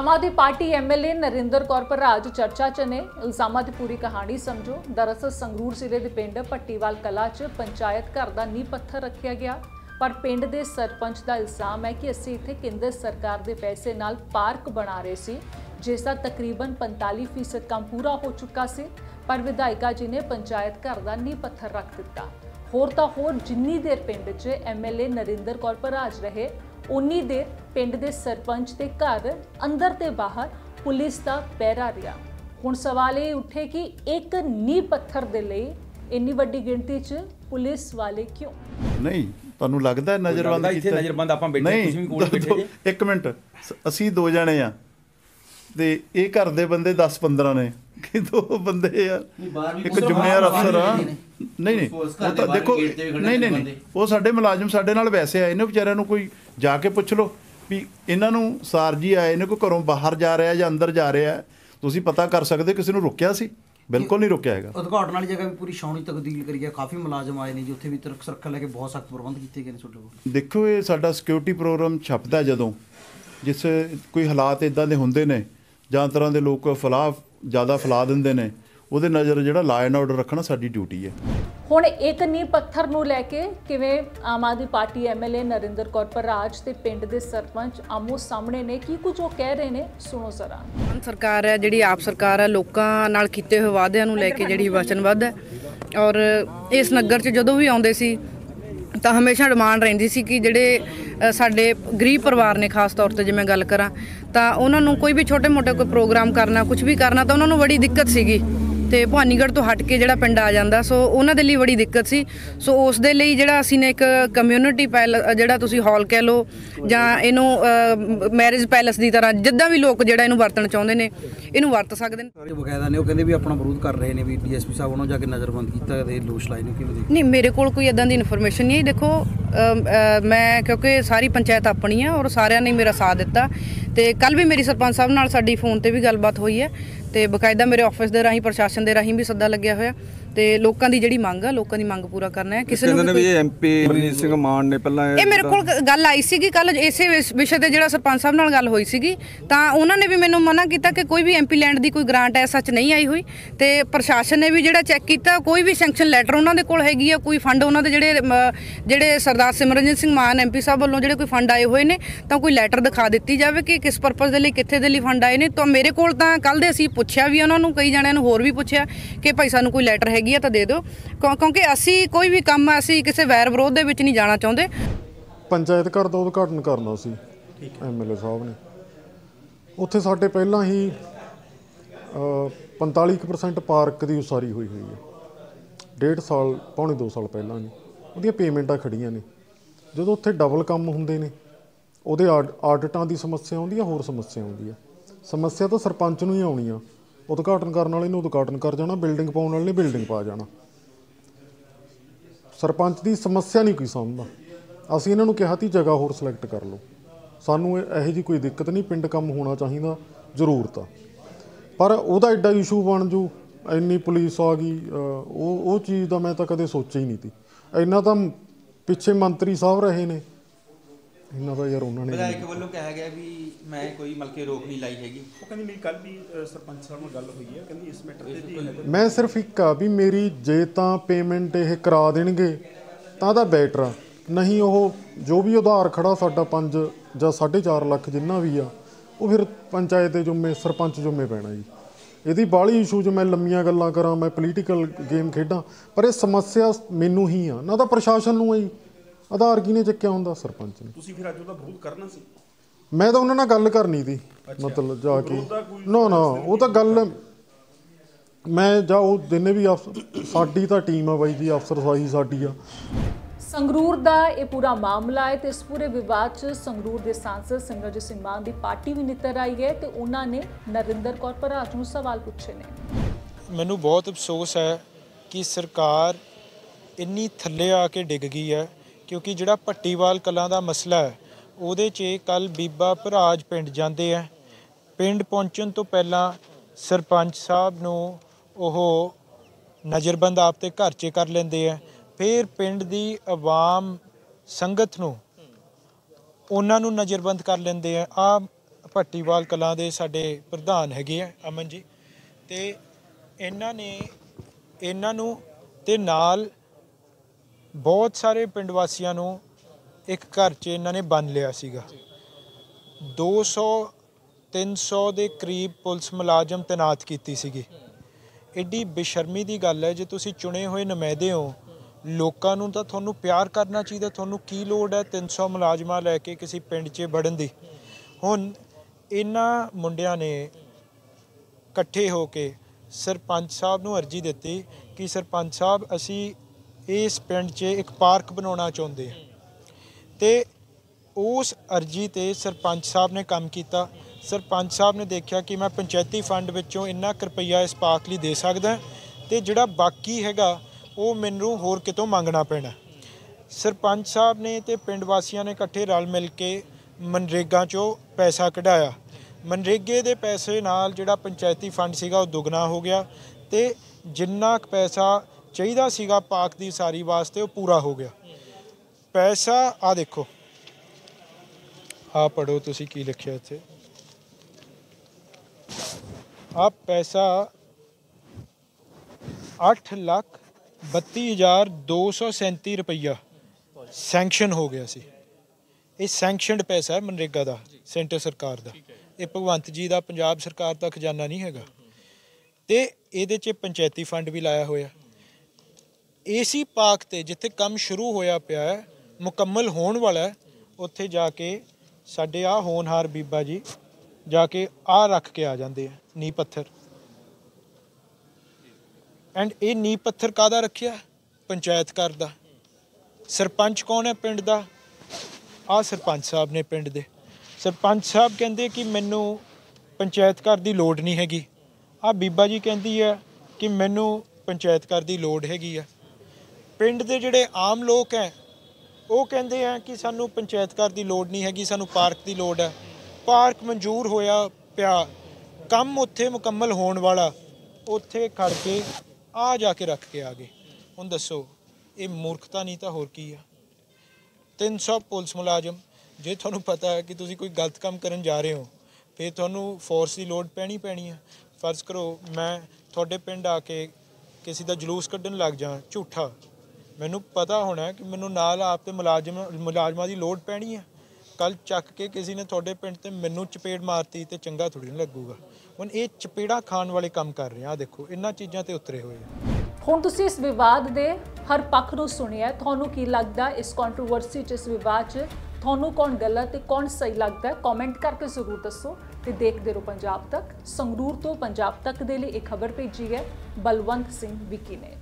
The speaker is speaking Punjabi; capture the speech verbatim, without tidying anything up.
आम Aadmi Party M L A Narinder Kaur Bharaj चर्चा च ने। इल्जामां दी पूरी कहानी समझो। दरअसल संगरूर जिले के पिंड भट्टीवाल कला च पंचायत घर का नींह पत्थर रखा गया, पर पिंड के सरपंच का इल्जाम है कि असीं इत्थे केंद्र सरकार के पैसे नाल पार्क बना रहे सी, जिसका तकरीबन पैंताली फीसद काम पूरा हो चुका सी, पर विधायिका जी ने पंचायत घर का नींह पत्थर रख दिता। होर तां होर जिन्नी देर पिंड च M L A Narinder Kaur Bharaj रहे, उन्नी देर पिंड के सरपंच के घर अंदर ते बाहर पुलिस का पहरा रहा। हुण सवाल ये उठे कि एक नींह पत्थर दे लई इन्नी वड्डी गिणती च पुलिस वाले क्यों? नहीं तुहानू लगदा नज़रबंद कीता? नज़रबंद आपां बैठे, तुसीं भी कोल बैठे जे। एक मिनट, असीं दो जने आ ते ये घर दे बंदे दस पंद्रह ने कि दो बंदे आ, एक जिम्मेदार अफसर आ। नहीं नहीं वो तो देखो, नहीं नहीं नहीं वो साडे मुलाजम साडे नाल वैसे आए ने, बेचारिਆਂ ਨੂੰ कोई जाके पुछ लो भी इन्हां नूं सार जी आए ने, कोई घरों बाहर जा रहा ਜਾਂ अंदर जा रहा, ਤੁਸੀਂ पता कर सकते किसी ਨੂੰ ਰੁਕਿਆ ਸੀ? बिल्कुल नहीं रुकिया है। उद्घाटन वाली जगह भी पूरी छावनी तब्दील करी है, काफ़ी मुलाजम आए ने जी, उत्थे भी तरक सुरक्षा लैके बहुत सख्त प्रबंध किए गए ने। देखो ये साडा सिक्योरिटी प्रोग्राम छपदा जदों जिस कोई हालात इदां दे हुंदे ने ਜਾਂ तरह के लोग फलाह ज़्यादा फैला देंगे ने, ਉਹਦੇ नज़र ਜਿਹੜਾ ਲਾ ਐਂਡ ਆਰਡਰ ਰੱਖਣਾ ਸਾਡੀ ਡਿਊਟੀ ਹੈ। ਹੁਣ ਇੱਕ ਨੀਂਹ ਪੱਥਰ ਨੂੰ ਲੈ ਕੇ ਕਿਵੇਂ Aam Aadmi Party M L A Narinder Kaur Bharaj ਤੇ ਪਿੰਡ ਦੇ ਸਰਪੰਚ ਆਮੋ ਸਾਹਮਣੇ ਨੇ, ਕੀ ਕੁਝ ਉਹ ਕਹਿ ਰਹੇ ਨੇ, ਸੁਣੋ ਜ਼ਰਾ। ਸਰਕਾਰ ਹੈ ਜਿਹੜੀ ਆਪ ਸਰਕਾਰ ਹੈ, ਲੋਕਾਂ ਨਾਲ ਕੀਤੇ ਹੋਏ ਵਾਅਦਿਆਂ ਨੂੰ ਲੈ ਕੇ ਜਿਹੜੀ ਵਚਨਬੱਧ ਹੈ, ਔਰ ਇਸ ਨਗਰ 'ਚ ਜਦੋਂ ਵੀ ਆਉਂਦੇ ਸੀ ਤਾਂ ਹਮੇਸ਼ਾ ਡਿਮਾਂਡ ਰਹਿੰਦੀ ਸੀ ਕਿ ਜਿਹੜੇ ਸਾਡੇ ਗਰੀਬ ਪਰਿਵਾਰ ਨੇ, ਖਾਸ ਤੌਰ 'ਤੇ ਜੇ ਮੈਂ ਗੱਲ ਕਰਾਂ ਤਾਂ ਉਹਨਾਂ ਨੂੰ ਕੋਈ ਵੀ ਛੋਟੇ ਮੋਟੇ ਕੋਈ ਪ੍ਰੋਗਰਾਮ ਕਰਨਾ, ਕੁਝ ਵੀ ਕਰਨਾ ਤਾਂ ਉਹਨਾਂ ਨੂੰ ਬੜੀ ਦਿੱਕਤ ਸੀਗੀ। ਤੇ ਭਵਾਨੀਗੜ੍ਹ ਤੋਂ ਹਟ ਕੇ ਜਿਹੜਾ ਪਿੰਡ ਆ ਜਾਂਦਾ, ਸੋ ਉਹਨਾਂ ਦੇ ਲਈ ਬੜੀ ਦਿੱਕਤ ਸੀ। ਸੋ ਉਸ ਦੇ ਲਈ ਜਿਹੜਾ ਅਸੀਂ ਨੇ ਇੱਕ ਕਮਿਊਨਿਟੀ ਪੈਲਸ, ਜਿਹੜਾ ਤੁਸੀਂ ਹਾਲ ਕਹਿ ਲਓ ਜਾਂ ਇਹਨੂੰ ਮੈਰਿਜ ਪੈਲਸ ਦੀ ਤਰ੍ਹਾਂ, ਜਿੱਦਾਂ ਵੀ ਲੋਕ ਜਿਹੜਾ ਇਹਨੂੰ ਵਰਤਣਾ ਚਾਹੁੰਦੇ ਨੇ ਇਹਨੂੰ ਵਰਤ ਸਕਦੇ ਨੇ। ਬਕਾਇਦਾ ਨੇ ਉਹ ਕਹਿੰਦੇ ਵੀ ਆਪਣਾ ਵਿਰੋਧ ਕਰ ਰਹੇ ਨੇ, ਵੀ ਡੀ ਐਸ ਪੀ ਸਾਹਿਬ ਉਹਨਾਂ ਜਾ ਕੇ ਨਜ਼ਰਬੰਦ ਕੀਤਾ ਤੇ ਦੋਸ਼ ਲਾਏ ਨੇ। ਕਿਵੇਂ ਨਹੀਂ, ਮੇਰੇ ਕੋਲ ਕੋਈ ਇੱਦਾਂ ਦੀ ਇਨਫੋਰਮੇਸ਼ਨ ਨਹੀਂ ਹੈ। ਦੇਖੋ ਮੈਂ ਕਿਉਂਕਿ ਸਾਰੀ ਪੰਚਾਇਤ ਆਪਣੀ ਆ ਔਰ ਸਾਰਿਆਂ ਨੇ ਮੇਰਾ ਸਾਥ ਦਿੱਤਾ, ਤੇ ਕੱਲ੍ਹ ਵੀ ਮੇਰੀ ਸਰਪੰਚ ਸਾਹਿਬ ਨਾਲ ਸਾਡੀ ਫੋਨ ਤੇ ਵੀ ਗੱਲਬਾਤ ਹੋਈ ਹੈ, ਤੇ ਬਕਾਇਦਾ ਮੇਰੇ ਆਫਿਸ ਦੇ ਰਾਹੀਂ, ਪ੍ਰਸ਼ਾਸਨ ਦੇ ਰਾਹੀਂ ਵੀ ਸੱਦਾ ਲੱਗਿਆ ਹੋਇਆ, ਤੇ ਲੋਕਾਂ ਦੀ ਜਿਹੜੀ ਮੰਗ ਆ, ਲੋਕਾਂ ਦੀ ਮੰਗ ਪੂਰਾ ਕਰਨਾ ਹੈ। ਕਿਸੇ ਨੂੰ ਵੀ ਐਮਪੀ ਅਮਰੀਤ ਸਿੰਘ ਮਾਨ ਨੇ ਪਹਿਲਾਂ ਇਹ ਮੇਰੇ ਕੋਲ ਗੱਲ ਆਈ ਸੀਗੀ ਕੱਲ ਇਸੇ ਵਿਸ਼ੇ ਤੇ, ਜਿਹੜਾ ਸਰਪੰਚ ਸਾਹਿਬ ਨਾਲ ਗੱਲ ਹੋਈ ਸੀਗੀ, ਤਾਂ ਉਹਨਾਂ ਨੇ ਵੀ ਮੈਨੂੰ ਮਨਾ ਕੀਤਾ ਕਿ ਕੋਈ ਵੀ ਐਮਪੀ ਲੈਂਡ ਦੀ ਕੋਈ ਗ੍ਰਾਂਟ ਐ ਸੱਚ ਨਹੀਂ ਆਈ ਹੋਈ, ਤੇ ਪ੍ਰਸ਼ਾਸਨ ਨੇ ਵੀ ਜਿਹੜਾ ਚੈੱਕ ਕੀਤਾ, ਕੋਈ ਵੀ ਸੈਂਕਸ਼ਨ ਲੈਟਰ ਉਹਨਾਂ ਦੇ ਕੋਲ ਹੈਗੀ ਆ, ਕੋਈ ਫੰਡ ਉਹਨਾਂ ਦੇ ਜਿਹੜੇ ਜਿਹੜੇ ਸਰਦਾਰ ਸਿਮਰਨਜੀਤ ਸਿੰਘ ਮਾਨ ਐਮਪੀ ਸਾਹਿਬ ਵੱਲੋਂ ਜਿਹੜੇ ਕੋਈ ਫੰਡ ਆਏ ਹੋਏ ਨੇ, ਤਾਂ ਕੋਈ ਲੈਟਰ ਦਿਖਾ ਦਿੱਤੀ ਜਾਵੇ ਕਿ ਕਿਸ ਪਰਪਸ ਦੇ ਲਈ, ਕਿੱਥੇ ਦੇ ਲਈ ਫੰਡ ਆਏ ਨੇ। ਤਾਂ ਮੇਰੇ ਕੋਲ ਤਾਂ ਕੱਲ ਦੇ ਅਸੀਂ ਪੁੱਛਿਆ ਵੀ ਉਹਨਾਂ ਨੂੰ, ਕਈ ਜਣਿਆਂ ਨੂੰ ਹੋਰ ਵੀ ਪੁੱਛਿਆ ਕਿ ਭਾਈ ਸਾਨੂੰ ਕੋਈ ਲੈਟਰ ਹੈਗੀ ਆ ਤਾਂ ਦੇ ਦਿਓ, ਕਿਉਂਕਿ ਅਸੀਂ ਕੋਈ ਵੀ ਕੰਮ ਅਸੀਂ ਕਿਸੇ ਵੈਰ ਵਿਰੋਧ ਦੇ ਵਿੱਚ ਨਹੀਂ ਜਾਣਾ ਚਾਹੁੰਦੇ। ਪੰਚਾਇਤ ਘਰ ਦਾ ਉਦਘਾਟਨ ਕਰਨਾ ਸੀ ਐਮ ਐਲ ਏ ਸਾਹਿਬ ਨੇ, ਉੱਥੇ ਸਾਡੇ ਪਹਿਲਾਂ ਹੀ ਪੰਤਾਲੀ ਕੁ ਪਰਸੈਂਟ ਪਾਰਕ ਦੀ ਉਸਾਰੀ ਹੋਈ ਹੋਈ ਹੈ, ਡੇਢ ਸਾਲ ਪੌਣੇ ਦੋ ਸਾਲ ਪਹਿਲਾਂ ਨੇ, ਉਹਦੀਆਂ ਪੇਮੈਂਟਾਂ ਖੜੀਆਂ ਨੇ। ਜਦੋਂ ਉੱਥੇ ਡਬਲ ਕੰਮ ਹੁੰਦੇ ਨੇ, ਉਹਦੇ ਆਡਿਟਾਂ ਦੀ ਸਮੱਸਿਆ ਆਉਂਦੀ ਆ, ਹੋਰ ਸਮੱਸਿਆ ਆਉਂਦੀ ਆ। ਸਮੱਸਿਆ ਤਾਂ ਸਰਪੰਚ ਨੂੰ ਹੀ ਆਉਣੀ ਆ, ਉਦਘਾਟਨ ਕਰਨ ਵਾਲੇ ਨੂੰ ਉਦਘਾਟਨ ਕਰ ਜਾਣਾ, ਬਿਲਡਿੰਗ ਪਾਉਣ ਵਾਲੇ ਨੇ ਬਿਲਡਿੰਗ ਪਾ ਜਾਣਾ। ਸਰਪੰਚ ਦੀ ਸਮੱਸਿਆ ਨਹੀਂ ਕੋਈ ਸਮਝਦਾ। ਅਸੀਂ ਇਹਨਾਂ ਨੂੰ ਕਿਹਾ ਤੀ ਜਗ੍ਹਾ ਹੋਰ ਸਿਲੈਕਟ ਕਰ ਲਓ, ਸਾਨੂੰ ਇਹੋ ਜਿਹੀ ਕੋਈ ਦਿੱਕਤ ਨਹੀਂ, ਪਿੰਡ ਕੰਮ ਹੋਣਾ ਚਾਹੀਦਾ, ਜ਼ਰੂਰਤ ਆ, ਪਰ ਉਹਦਾ ਐਡਾ ਇਸ਼ੂ ਬਣ ਜੂ, ਇੰਨੀ ਪੁਲਿਸ ਆ ਗਈ, ਉਹ ਉਹ ਚੀਜ਼ ਦਾ ਮੈਂ ਤਾਂ ਕਦੇ ਸੋਚਿਆ ਹੀ ਨਹੀਂ ਤੀ। ਇੰਨਾ ਤਾਂ ਪਿੱਛੇ ਮੰਤਰੀ ਸਾਹਿਬ ਰਹੇ ਨੇ, ਇਹਨਾਂ ਦਾ ਯਾਰ ਉਹਨਾਂ ਨੇ ਵਿਧਾਇਕ ਵੱਲੋਂ ਕਿਹਾ ਗਿਆ ਵੀ ਮੈਂ ਕੋਈ ਮਲਕੇ ਰੋਕ ਨਹੀਂ ਲਾਈ ਹੈਗੀ। ਉਹ ਕਹਿੰਦੀ ਮੇਰੀ ਕੱਲ੍ਹ ਵੀ ਸਰਪੰਚ ਸਾਹਿਬ ਨਾਲ ਗੱਲ ਹੋਈ ਹੈ, ਕਹਿੰਦੀ ਇਸ ਮੈਟਰ ਤੇ ਜੀ ਮੈਂ ਸਿਰਫ ਇੱਕ ਆ ਵੀ ਮੇਰੀ ਜੇ ਤਾਂ ਪੇਮੈਂਟ ਇਹ ਕਰਾ ਦੇਣਗੇ ਤਾਂ ਤਾਂ ਬੈਟਰ ਆ, ਨਹੀਂ ਉਹ ਜੋ ਵੀ ਉਧਾਰ ਖੜਾ ਸਾਡਾ ਪੰਜ ਜਾਂ ਸਾਢੇ ਚਾਰ ਲੱਖ ਜਿੰਨਾ ਵੀ ਆ, ਉਹ ਫਿਰ ਪੰਚਾਇਤ ਦੇ ਜੁੰਮੇ, ਸਰਪੰਚ ਜੁੰਮੇ ਪੈਣਾ ਜੀ। ਇਹਦੀ ਬਾਹਲੀ ਇਸ਼ੂ 'ਚ ਮੈਂ ਲੰਮੀਆਂ ਗੱਲਾਂ ਕਰਾਂ, ਮੈਂ ਪੋਲੀਟੀਕਲ ਗੇਮ ਖੇਡਾਂ, ਪਰ ਇਹ ਸਮੱਸਿਆ ਮੈਨੂੰ ਹੀ ਆ, ਨਾ ਤਾਂ ਪ੍ਰਸ਼ਾਸਨ ਨੂੰ ਆ ਜੀ। ਆਧਾਰ ਕਿਹਨੇ ਚੱਕਿਆ ਹੁੰਦਾ? ਸਰਪੰਚ ਨੇ। ਤੁਸੀਂ ਫਿਰ ਅੱਜ ਉਹਦਾ ਵਿਰੋਧ ਕਰਨਾ ਸੀ? ਮੈਂ ਤਾਂ ਉਹਨਾਂ ਨਾਲ ਗੱਲ ਕਰਨੀ ਸੀ, ਮਤਲਬ ਜਾ ਕੇ ਨਾ ਨਾ ਉਹ ਤਾਂ ਗੱਲ ਮੈਂ ਜਾ ਉਹ ਜਿੰਨੇ ਵੀ ਅਫਸਰ, ਸਾਡੀ ਤਾਂ ਟੀਮ ਆ ਬਾਈ ਜੀ, ਅਫਸਰਸ਼ਾਹੀ ਸਾਡੀ ਆ। ਸੰਗਰੂਰ ਦਾ ਇਹ ਪੂਰਾ ਮਾਮਲਾ ਹੈ, ਤੇ ਇਸ ਪੂਰੇ ਵਿਵਾਦ 'ਚ ਸੰਗਰੂਰ ਦੇ ਸਾਂਸਦ ਸਿਮਰਨਜੀਤ ਸਿੰਘ ਮਾਨ ਦੀ ਪਾਰਟੀ ਵੀ ਨਿੱਤਰ ਆਈ ਹੈ, ਤੇ ਉਹਨਾਂ ਨੇ ਨਰਿੰਦਰ ਕੌਰ ਭਰਾਜ ਨੂੰ ਸਵਾਲ ਪੁੱਛੇ ਨੇ। ਮੈਨੂੰ ਬਹੁਤ ਅਫਸੋਸ ਹੈ ਕਿ ਸਰਕਾਰ ਇੰਨੀ ਥੱਲੇ ਆ ਕੇ ਡਿੱਗ ਗਈ ਹੈ, क्योंकि जिहड़ा भट्टीवाल कलां दा मसला है ਉਹਦੇ 'ਚ कल बीबा भराज पिंड जाते हैं, पिंड पहुँचण तो पहला सरपंच साहब नूं ओह नज़रबंद आप ते घर 'च कर लेंदे है, फिर पिंड दी आवाम संगत नूं उन्हां नूं नज़रबंद कर लेंदे है। आ ਭੱਟੀਵਾਲ ਕਲਾਂ ਦੇ ਸਾਡੇ ਪ੍ਰਧਾਨ ਹੈਗੇ ਆ ਅਮਨ ਜੀ, ਤੇ ਇਹਨਾਂ ਨੇ ਇਹਨਾਂ ਨੂੰ ਤੇ ਨਾਲ ਬਹੁਤ ਸਾਰੇ ਪਿੰਡ ਵਾਸੀਆਂ ਨੂੰ ਇੱਕ ਘਰ 'ਚ ਇਹਨਾਂ ਨੇ ਬੰਨ ਲਿਆ ਸੀਗਾ। ਦੋ ਸੌ ਤਿੰਨ ਸੌ ਦੇ ਕਰੀਬ ਪੁਲਿਸ ਮੁਲਾਜ਼ਮ ਤੈਨਾਤ ਕੀਤੀ ਸੀਗੀ। ਐਡੀ ਬੇਸ਼ਰਮੀ ਦੀ ਗੱਲ ਹੈ, ਜੇ ਤੁਸੀਂ ਚੁਣੇ ਹੋਏ ਨੁਮਾਇੰਦੇ ਹੋ, ਲੋਕਾਂ ਨੂੰ ਤਾਂ ਤੁਹਾਨੂੰ ਪਿਆਰ ਕਰਨਾ ਚਾਹੀਦਾ। ਤੁਹਾਨੂੰ ਕੀ ਲੋੜ ਹੈ ਤਿੰਨ ਸੌ ਮੁਲਾਜ਼ਮਾਂ ਲੈ ਕੇ ਕਿਸੇ ਪਿੰਡ 'ਚ ਵੜਨ ਦੀ? ਹੁਣ ਇਹਨਾਂ ਮੁੰਡਿਆਂ ਨੇ ਇਕੱਠੇ ਹੋ ਕੇ ਸਰਪੰਚ ਸਾਹਿਬ ਨੂੰ ਅਰਜੀ ਦਿੱਤੀ ਕਿ ਸਰਪੰਚ ਸਾਹਿਬ ਅਸੀਂ ਇਸ ਪਿੰਡ 'ਚ ਇੱਕ ਪਾਰਕ ਬਣਾਉਣਾ ਚਾਹੁੰਦੇ ਹਾਂ, ਤੇ ਉਸ ਅਰਜੀ ਤੇ ਸਰਪੰਚ ਸਾਹਿਬ ਨੇ ਕੰਮ ਕੀਤਾ। ਸਰਪੰਚ ਸਾਹਿਬ ਨੇ ਦੇਖਿਆ ਕਿ ਮੈਂ ਪੰਚਾਇਤੀ ਫੰਡ ਵਿੱਚੋਂ ਇੰਨਾ ਕੁ ਰੁਪਈਆ ਇਸ ਪਾਰਕ ਲਈ ਦੇ ਸਕਦਾ, ਤੇ ਜਿਹੜਾ ਬਾਕੀ ਹੈਗਾ ਉਹ ਮੈਨੂੰ ਹੋਰ ਕਿਤੋਂ ਮੰਗਣਾ ਪੈਣਾ। ਸਰਪੰਚ ਸਾਹਿਬ ਨੇ ਤੇ ਪਿੰਡ ਵਾਸੀਆਂ ਨੇ ਇਕੱਠੇ ਰਲ ਮਿਲ ਕੇ ਮਨਰੇਗਾ 'ਚੋਂ ਪੈਸਾ ਕਢਾਇਆ। ਮਨਰੇਗੇ ਦੇ ਪੈਸੇ ਨਾਲ ਜਿਹੜਾ ਪੰਚਾਇਤੀ ਫੰਡ ਸੀਗਾ ਉਹ ਦੁੱਗਣਾ ਹੋ ਗਿਆ, ਤੇ ਜਿੰਨਾ ਕੁ ਪੈਸਾ ਚਾਹੀਦਾ ਸੀਗਾ ਪਾਰਕ ਦੀ ਸਾਰੀ ਵਾਸਤੇ ਉਹ ਪੂਰਾ ਹੋ ਗਿਆ। ਪੈਸਾ ਆ ਦੇਖੋ, ਆ ਪੜ੍ਹੋ ਤੁਸੀਂ ਕੀ ਲਿਖਿਆ ਇੱਥੇ। ਆ ਪੈਸਾ ਅੱਠ ਲੱਖ ਬੱਤੀ ਹਜ਼ਾਰ ਦੋ ਸੌ ਸੈਂਤੀ ਰੁਪਈਆ ਸੈਂਕਸ਼ਨ ਹੋ ਗਿਆ ਸੀ। ਇਹ ਸੈਂਕਸ਼ਨਡ ਪੈਸਾ ਹੈ ਮਨਰੇਗਾ ਦਾ, ਸੈਂਟਰ ਸਰਕਾਰ ਦਾ। ਇਹ ਭਗਵੰਤ ਜੀ ਦਾ, ਪੰਜਾਬ ਸਰਕਾਰ ਦਾ ਖਜ਼ਾਨਾ ਨਹੀਂ ਹੈਗਾ, ਤੇ ਇਹਦੇ 'ਚ ਪੰਚਾਇਤੀ ਫੰਡ ਵੀ ਲਾਇਆ ਹੋਇਆ। ਏਸੀ ਪਾਰਕ ਤੇ ਜਿੱਥੇ ਕੰਮ ਸ਼ੁਰੂ ਹੋਇਆ ਪਿਆ ਹੈ, ਮੁਕੰਮਲ ਹੋਣ ਵਾਲਾ ਹੈ, ਉੱਥੇ ਜਾ ਕੇ ਸਾਡੇ ਆ ਹੋਣਹਾਰ ਬੀਬਾ ਜੀ ਜਾ ਕੇ ਆ ਰੱਖ ਕੇ ਆ ਜਾਂਦੇ ਆ ਨੀਂਹ ਪੱਥਰ। ਐਂਡ ਇਹ ਨੀਂਹ ਪੱਥਰ ਕਾਹਦਾ ਰੱਖਿਆ? ਪੰਚਾਇਤ ਘਰ ਦਾ। ਸਰਪੰਚ ਕੌਣ ਹੈ ਪਿੰਡ ਦਾ? ਆ ਸਰਪੰਚ ਸਾਹਿਬ ਨੇ ਪਿੰਡ ਦੇ। ਸਰਪੰਚ ਸਾਹਿਬ ਕਹਿੰਦੇ ਕਿ ਮੈਨੂੰ ਪੰਚਾਇਤ ਘਰ ਦੀ ਲੋੜ ਨਹੀਂ ਹੈਗੀ। ਆ ਬੀਬਾ ਜੀ ਕਹਿੰਦੀ ਹੈ ਕਿ ਮੈਨੂੰ ਪੰਚਾਇਤ ਘਰ ਦੀ ਲੋੜ ਹੈਗੀ ਆ। ਪਿੰਡ ਦੇ ਜਿਹੜੇ ਆਮ ਲੋਕ ਹੈ ਉਹ ਕਹਿੰਦੇ ਆ ਕਿ ਸਾਨੂੰ ਪੰਚਾਇਤ ਘਰ ਦੀ ਲੋੜ ਨਹੀਂ ਹੈਗੀ, ਸਾਨੂੰ ਪਾਰਕ ਦੀ ਲੋੜ ਹੈ। ਪਾਰਕ ਮਨਜ਼ੂਰ ਹੋਇਆ ਪਿਆ, ਕੰਮ ਉੱਥੇ ਮੁਕੰਮਲ ਹੋਣ ਵਾਲਾ, ਉੱਥੇ ਖੜ ਕੇ ਆ ਜਾ ਕੇ ਰੱਖ ਕੇ ਆ ਗਏ। ਹੁਣ ਦੱਸੋ ਇਹ ਮੂਰਖਤਾ ਨਹੀਂ ਤਾਂ ਹੋਰ ਕੀ ਆ? ਤਿੰਨ ਸੌ ਪੁਲਿਸ ਮੁਲਾਜ਼ਮ, ਜੇ ਤੁਹਾਨੂੰ ਪਤਾ ਹੈ ਕਿ ਤੁਸੀਂ ਕੋਈ ਗਲਤ ਕੰਮ ਕਰਨ ਜਾ ਰਹੇ ਹੋ, ਫਿਰ ਤੁਹਾਨੂੰ ਫੋਰਸ ਦੀ ਲੋੜ ਪੈਣੀ ਪੈਣੀ ਹੈ। ਫਰਜ਼ ਕਰੋ ਮੈਂ ਤੁਹਾਡੇ ਪਿੰਡ ਆ ਕੇ ਕਿਸੇ ਦਾ ਜਲੂਸ ਕੱਢਣ ਲੱਗ ਜਾ ਝੂਠਾ, ਮੈਨੂੰ ਪਤਾ ਹੋਣਾ ਕਿ ਮੈਨੂੰ ਨਾਲ ਆਪ ਤੇ ਮੁਲਾਜ਼ਮ ਮੁਲਾਜ਼ਮਾਂ ਦੀ ਲੋੜ ਪੈਣੀ ਹੈ। ਕੱਲ ਚੱਕ ਕੇ ਕਿਸੇ ਨੇ ਤੁਹਾਡੇ ਪਿੰਡ ਤੇ ਮੈਨੂੰ ਚਪੇੜ ਮਾਰਤੀ ਤੇ ਚੰਗਾ ਥੋੜੀ ਨਾ ਲੱਗੂਗਾ। ਹੁਣ ਇਹ ਚਪੇੜਾ ਖਾਣ ਵਾਲੇ ਕੰਮ ਕਰ ਰਹੇ ਆ। ਦੇਖੋ ਇਹਨਾਂ ਚੀਜ਼ਾਂ ਤੇ ਉਤਰੇ ਹੋਏ ਆ। ਹੁਣ ਤੁਸੀਂ ਇਸ ਵਿਵਾਦ ਦੇ ਹਰ ਪੱਖ ਨੂੰ ਸੁਣਿਆ, ਤੁਹਾਨੂੰ ਕੀ ਲੱਗਦਾ ਇਸ ਕੰਟਰੋਵਰਸੀ 'ਚ, ਇਸ ਵਿਵਾਦ 'ਚ ਤੁਹਾਨੂੰ ਕੌਣ ਗਲਤ ਤੇ ਕੌਣ ਸਹੀ ਲੱਗਦਾ ਹੈ? ਕਮੈਂਟ ਕਰਕੇ ਜ਼ਰੂਰ ਦੱਸੋ ਤੇ ਦੇਖਦੇ ਰਹੋ ਪੰਜਾਬ ਤੱਕ। ਸੰਗਰੂਰ ਤੋਂ ਪੰਜਾਬ ਤੱਕ ਦੇ ਲਈ ਇਹ ਖਬਰ ਭੇਜੀ ਹੈ ਬਲਵੰਤ ਸਿੰਘ ਵਿੱਕੀ ਨੇ।